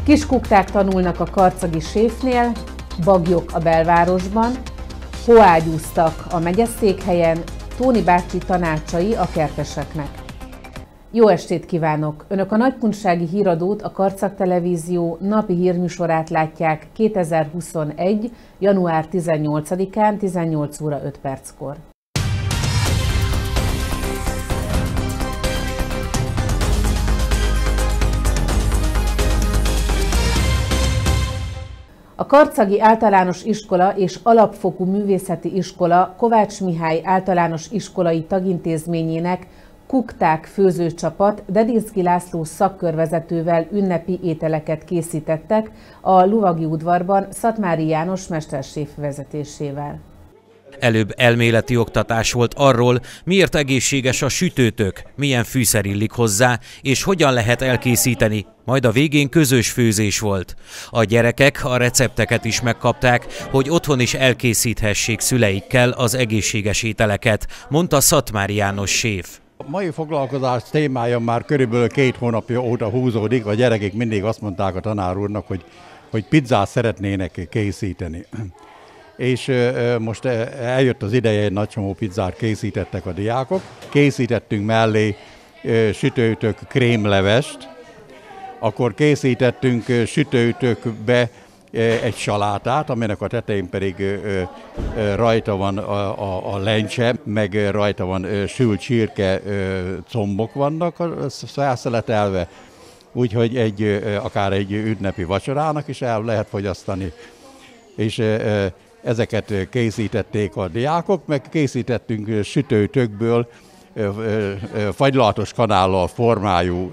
Kiskukták tanulnak a karcagi séfnél, bagyok a belvárosban, hóágyúztak a megyeszékhelyen, Tóni bácsi tanácsai a kerteseknek. Jó estét kívánok! Önök a Nagykunsági Híradót, a Karcag Televízió napi hírműsorát látják 2021. január 18-án 18 óra 5 perckor. A Karcagi Általános Iskola és Alapfokú Művészeti Iskola Kovács Mihály Általános Iskolai Tagintézményének Kukták főzőcsapat Dedinszky László szakkörvezetővel ünnepi ételeket készítettek a Luvagi udvarban Szatmári János mesterséf vezetésével. Előbb elméleti oktatás volt arról, miért egészséges a sütőtök, milyen fűszer illik hozzá, és hogyan lehet elkészíteni, majd a végén közös főzés volt. A gyerekek a recepteket is megkapták, hogy otthon is elkészíthessék szüleikkel az egészséges ételeket, mondta Szatmári János séf. A mai foglalkozás témája már körülbelül 2 hónapja óta húzódik, a gyerekek mindig azt mondták a tanár úrnak, hogy pizzát szeretnének készíteni. És most eljött az ideje, egy nagy csomó pizzát készítettek a diákok. Készítettünk mellé sütőtök krémlevest, akkor készítettünk sütőtökbe egy salátát, aminek a tetején pedig rajta van a lencse, meg rajta van sült csirke combok vannak felszeletelve, úgyhogy akár egy ünnepi vacsorának is el lehet fogyasztani. És ezeket készítették a diákok, meg készítettünk sütőtökből fagylaltos kanállal formájú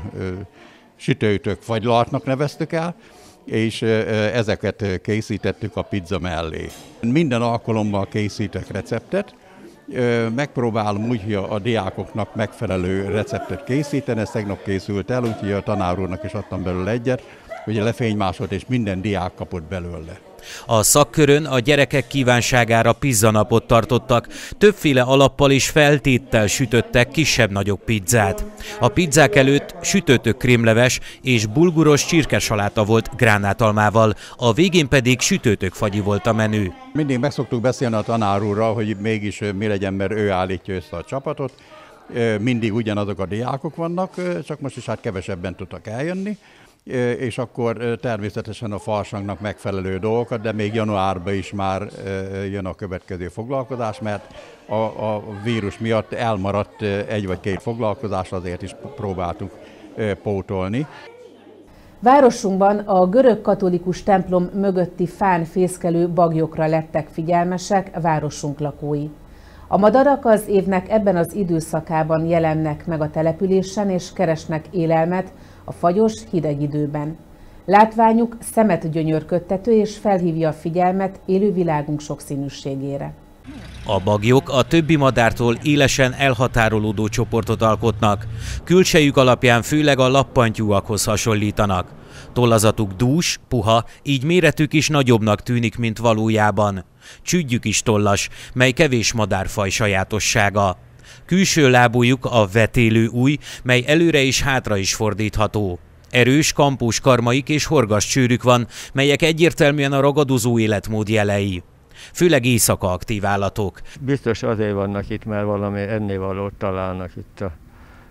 sütőtök, fagylaltnak neveztük el, és ezeket készítettük a pizza mellé. Minden alkalommal készítek receptet, megpróbálom úgy, hogy a diákoknak megfelelő receptet készíteni, ez tegnap készült el, úgyhogy a tanár úrnak is adtam belőle egyet, hogy lefénymásolt, és minden diák kapott belőle. A szakkörön a gyerekek kívánságára pizzanapot tartottak, többféle alappal és feltéttel sütöttek kisebb-nagyobb pizzát. A pizzák előtt sütőtök krémleves és bulguros csirkesaláta volt gránátalmával, a végén pedig sütőtök fagyi volt a menü. Mindig meg szoktuk beszélni a tanár úrral, hogy mégis mi legyen, mert ő állítja össze a csapatot. Mindig ugyanazok a diákok vannak, csak most is hát kevesebben tudtak eljönni. És akkor természetesen a farsangnak megfelelő dolgokat, de még januárban is már jön a következő foglalkozás, mert a vírus miatt elmaradt 1 vagy 2 foglalkozás, azért is próbáltuk pótolni. Városunkban a görög katolikus templom mögötti fán fészkelő bagyokra lettek figyelmesek városunk lakói. A madarak az évnek ebben az időszakában jelennek meg a településen és keresnek élelmet a fagyos, hideg időben. Látványuk szemet gyönyörködtető és felhívja a figyelmet élővilágunk sokszínűségére. A bagyok a többi madártól élesen elhatárolódó csoportot alkotnak. Külsejük alapján főleg a lappantyúakhoz hasonlítanak. Tollazatuk dús, puha, így méretük is nagyobbnak tűnik, mint valójában. Csüggyük is tollas, mely kevés madárfaj sajátossága. Külső lábújuk a vetélő ujj, mely előre és hátra is fordítható. Erős, kampós karmaik és horgas csőrük van, melyek egyértelműen a ragadozó életmód jelei. Főleg éjszaka aktív állatok. Biztos azért vannak itt, mert valami ennivalót találnak itt a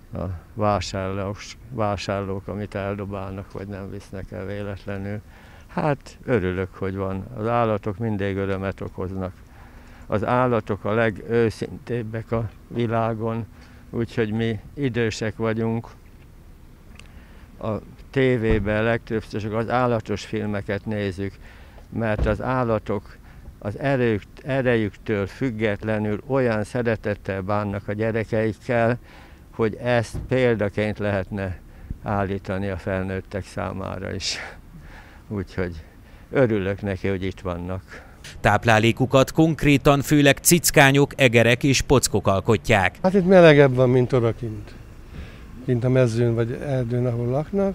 vásárlók, amit eldobálnak, vagy nem visznek el véletlenül. Hát örülök, hogy van. Az állatok mindig örömet okoznak. Az állatok a legőszintébbek a világon, úgyhogy mi idősek vagyunk. A tévében legtöbbször csak az állatos filmeket nézzük, mert az állatok az erejüktől függetlenül olyan szeretettel bánnak a gyerekeikkel, hogy ezt példaként lehetne állítani a felnőttek számára is. Úgyhogy örülök neki, hogy itt vannak. Táplálékukat konkrétan főleg cickányok, egerek és pockok alkotják. Hát itt melegebb van, mint odakint. Kint a mezőn vagy erdőn, ahol laknak.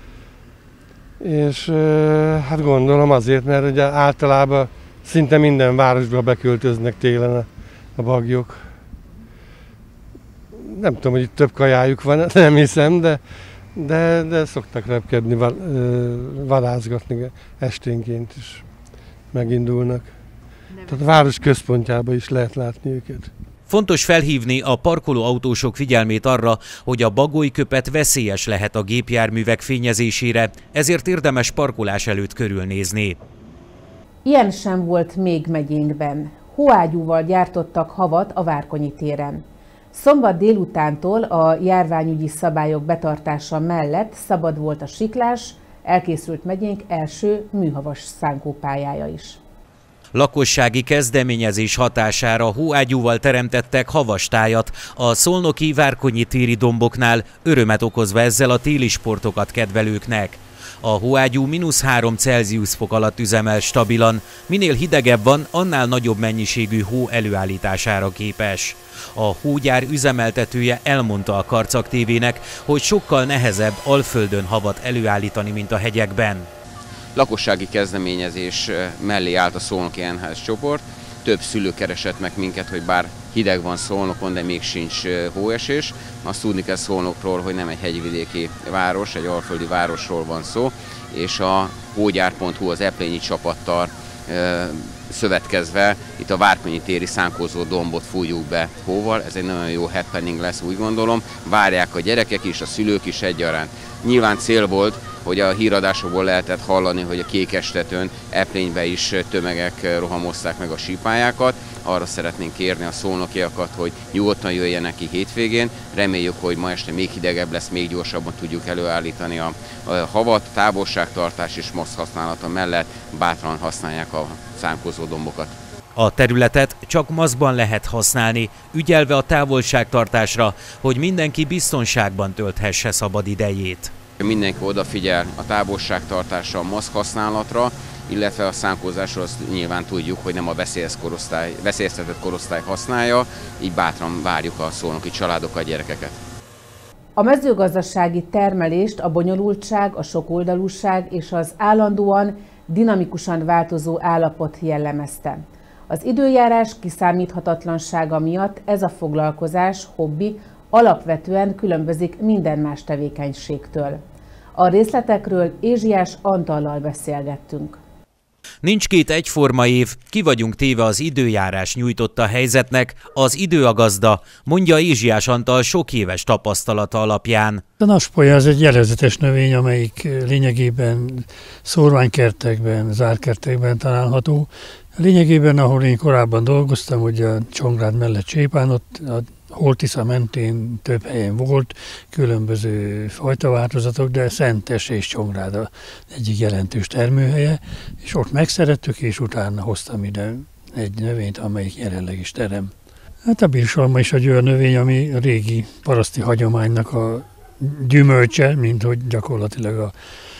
És hát gondolom azért, mert ugye általában szinte minden városba beköltöznek télen a bagyok. Nem tudom, hogy itt több kajájuk van, nem hiszem, de szoktak repkedni, vadászgatni esténként is megindulnak. Tehát a város központjában is lehet látni őket. Fontos felhívni a parkoló autósok figyelmét arra, hogy a bagolyköpet veszélyes lehet a gépjárművek fényezésére, ezért érdemes parkolás előtt körülnézni. Ilyen sem volt még megyénkben. Hóágyúval gyártottak havat a Várkonyi téren. Szombat délutántól a járványügyi szabályok betartása mellett szabad volt a siklás, elkészült megyénk első műhavas szánkópályája is. Lakossági kezdeményezés hatására hóágyúval teremtettek havastájat a szolnoki Várkonyi téri domboknál, örömet okozva ezzel a téli sportokat kedvelőknek. A hóágyú -3 Celsius fok alatt üzemel stabilan, minél hidegebb van, annál nagyobb mennyiségű hó előállítására képes. A hógyár üzemeltetője elmondta a Karcag TV-nek, hogy sokkal nehezebb Alföldön havat előállítani, mint a hegyekben. Lakossági kezdeményezés mellé állt a szolnoki NHS csoport. Több szülő keresett meg minket, hogy bár hideg van Szolnokon, de még sincs hóesés. Azt tudni kell Szolnokról, hogy nem egy hegyvidéki város, egy alföldi városról van szó, és a hógyár.hu az eplényi csapattal szövetkezve itt a Várkonyi téri szánkózó dombot fújjuk be hóval. Ez egy nagyon jó happening lesz, úgy gondolom. Várják a gyerekek is, a szülők is egyaránt. Nyilván cél volt, hogy a híradásokból lehetett hallani, hogy a Kékestetőn, Eplénybe is tömegek rohamozták meg a sípályákat. Arra szeretnénk kérni a szolnokiakat, hogy nyugodtan jöjjenek ki hétvégén. Reméljük, hogy ma este még hidegebb lesz, még gyorsabban tudjuk előállítani a havat, távolságtartás és maszk használata mellett bátran használják a szánkózó dombokat. A területet csak maszkban lehet használni, ügyelve a távolságtartásra, hogy mindenki biztonságban tölthesse szabad idejét. Mindenki odafigyel a távolságtartásra, a maszk használatra, illetve a szánkózásról azt nyilván tudjuk, hogy nem a veszélyeztetett korosztály használja, így bátran várjuk a szolnoki családokat, gyerekeket. A mezőgazdasági termelést a bonyolultság, a sokoldalúság és az állandóan, dinamikusan változó állapot jellemezte. Az időjárás kiszámíthatatlansága miatt ez a foglalkozás, hobbi alapvetően különbözik minden más tevékenységtől. A részletekről Ézsiás Antallal beszélgettünk. Nincs két egyforma év, ki vagyunk téve az időjárás nyújtotta helyzetnek, az idő a gazda, mondja Ézsiás Antal sok éves tapasztalata alapján. A naspolya az egy jellegzetes növény, amelyik lényegében szórványkertekben, zárkertekben található. Lényegében, ahol én korábban dolgoztam, ugye a Csongrád mellett Csépán, ott a Holtisza mentén több helyen volt, különböző fajtaváltozatok, de Szentes és Csongrád az egyik jelentős termőhelye, és ott megszerettük, és utána hoztam ide egy növényt, amelyik jelenleg is terem. Hát a birsalma is egy olyan növény, ami a régi paraszti hagyománynak a gyümölcse, mint hogy gyakorlatilag a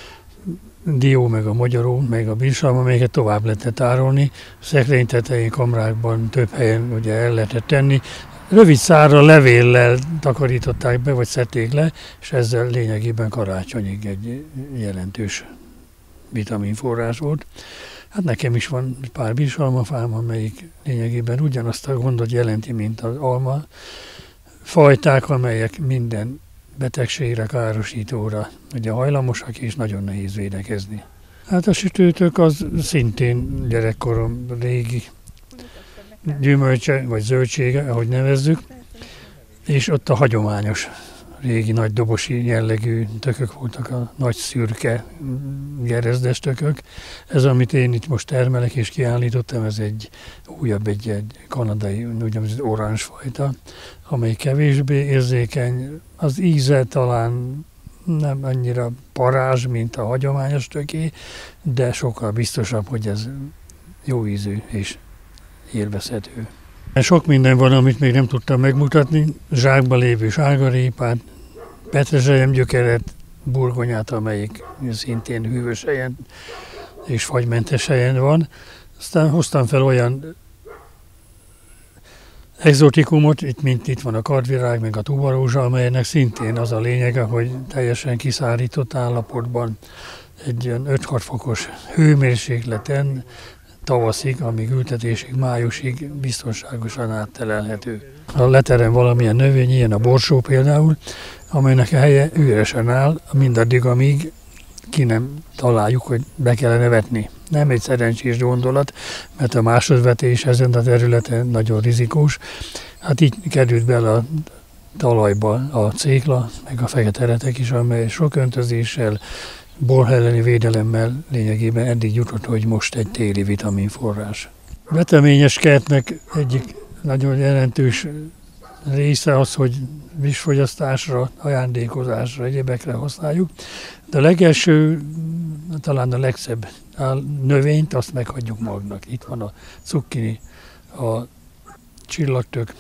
dió, meg a magyaró, meg a birsalma, amelyeket tovább lehetett árulni. Szekrény tetején, kamrákban több helyen ugye el lehetett tenni. Rövid szárra levéllel takarították be, vagy szedték le, és ezzel lényegében karácsonyig egy jelentős vitaminforrás volt. Hát nekem is van pár birsalmafám, amelyik lényegében ugyanazt a gondot jelenti, mint az alma fajták, amelyek minden betegségre, károsítóra ugye hajlamosak, és nagyon nehéz védekezni. Hát a sütőtök az szintén gyerekkorom régi gyümölcse, vagy zöldsége, ahogy nevezzük, és ott a hagyományos régi nagy dobosi jellegű tökök voltak, a nagy szürke gerezdes tökök. Ez, amit én itt most termelek és kiállítottam, ez egy újabb, egy kanadai úgynevezett oranzsfajta, amely kevésbé érzékeny. Az íze talán nem annyira parázs, mint a hagyományos töké, de sokkal biztosabb, hogy ez jó ízű és élvezhető. Sok minden van, amit még nem tudtam megmutatni. Zsákban lévő sárgarépát, petrezselyem gyökeret, burgonyát, amelyik szintén hűvös helyen és fagymentes helyen van. Aztán hoztam fel olyan exotikumot, mint itt van a kardvirág, meg a tubarózsa, amelynek szintén az a lényege, hogy teljesen kiszárított állapotban egy olyan 5-6 fokos hőmérsékleten tavaszig, amíg ültetésig, májusig biztonságosan áttelelhető. Ha leterem valamilyen növény, ilyen a borsó például, amelynek a helye üresen áll, mindaddig, amíg ki nem találjuk, hogy be kellene vetni. Nem egy szerencsés gondolat, mert a másodvetés ezen a területen nagyon rizikós. Hát így került bele a talajba a cékla, meg a fekete retek is, amely sok öntözéssel, borr elleni védelemmel lényegében eddig jutott, hogy most egy téli vitaminforrás. A veteményes kertnek egyik nagyon jelentős része az, hogy vízfogyasztásra, ajándékozásra, egyébekre használjuk, de a legelső, talán a legszebb növényt, azt meghagyjuk magnak. Itt van a cukkini, a csillagtök,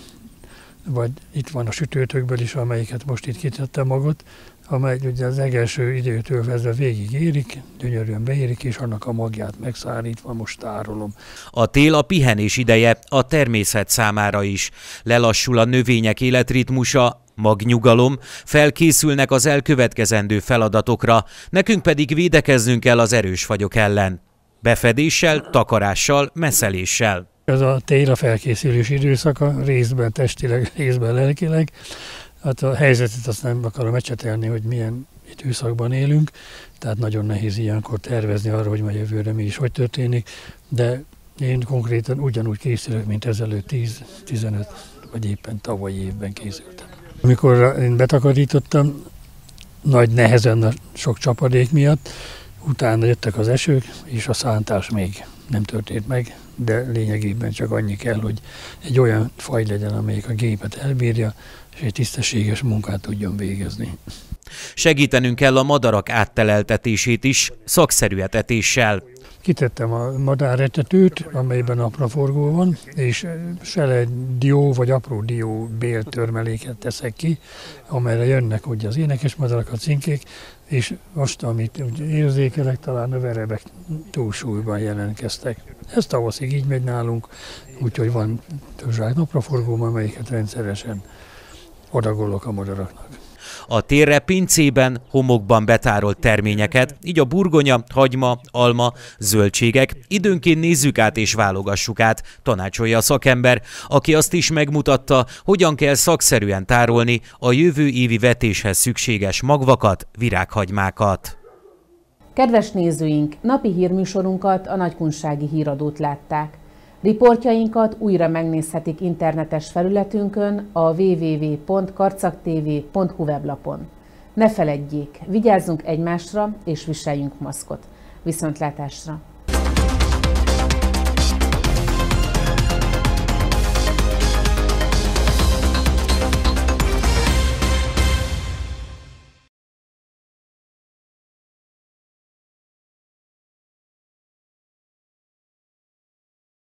vagy itt van a sütőtökből is, amelyiket most itt kitette magot, amely ugye az legelső időtől kezdve végig érik, gyönyörűen beérik, és annak a magját megszárítva most tárolom. A tél a pihenés ideje a természet számára is. Lelassul a növények életritmusa, magnyugalom, felkészülnek az elkövetkezendő feladatokra, nekünk pedig védekeznünk kell az erős fagyok ellen. Befedéssel, takarással, messzeléssel. Ez a tél a felkészülés időszaka, részben testileg, részben lelkileg. Hát a helyzetet azt nem akarom ecsetelni, hogy milyen időszakban élünk, tehát nagyon nehéz ilyenkor tervezni arra, hogy majd jövőre mi is hogy történik, de én konkrétan ugyanúgy készülök, mint ezelőtt 10-15 vagy éppen tavalyi évben készültem. Amikor én betakarítottam, nagy nehezen a sok csapadék miatt, utána jöttek az esők, és a szántás még nem történt meg, de lényegében csak annyi kell, hogy egy olyan faj legyen, amelyik a gépet elbírja, és egy tisztességes munkát tudjon végezni. Segítenünk kell a madarak átteleltetését is, szakszerű etetéssel. Kitettem a madáretetőt, amelyben napraforgó van, és sele dió vagy apró dió béltörmeléket teszek ki, amelyre jönnek ugye az énekes madarak, a cinkék, és most, amit érzékelek, talán a verebek túlsúlyban jelentkeztek. Ez tavaszig így megy nálunk, úgyhogy van több zsák napraforgóm, amelyiket rendszeresen adagolok a madaraknak. A térre pincében, homokban betárolt terményeket, így a burgonya, hagyma, alma, zöldségek, időnként nézzük át és válogassuk át, tanácsolja a szakember, aki azt is megmutatta, hogyan kell szakszerűen tárolni a jövő évi vetéshez szükséges magvakat, virághagymákat. Kedves nézőink, napi hírműsorunkat, a Nagykunsági Híradót látták. Riportjainkat újra megnézhetik internetes felületünkön, a www.karcaktv.hu weblapon. Ne feledjék, vigyázzunk egymásra és viseljünk maszkot. Viszontlátásra!